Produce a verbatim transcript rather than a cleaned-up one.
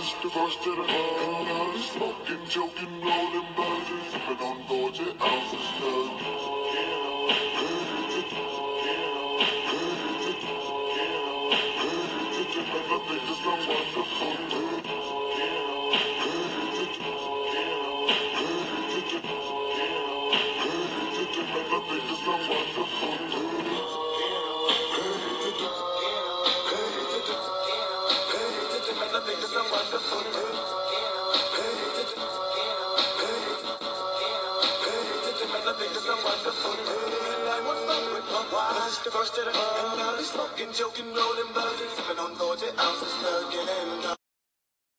the first to the and now they smoking, joking, rolling burgers, sipping on Georgia ounces snug. Niggas are wonderful. Niggas are wonderful. The first to the and now they smoking, joking, rolling burgers, sipping on Georgia ounces, smoking.